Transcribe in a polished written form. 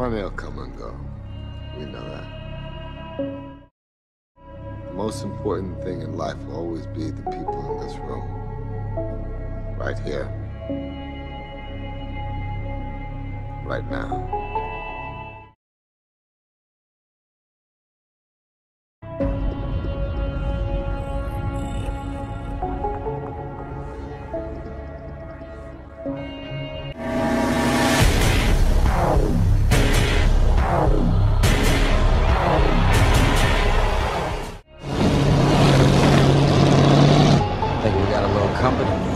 Money will come and go. We know that. The most important thing in life will always be the people in this room. Right here. Right now. I think we got a little company.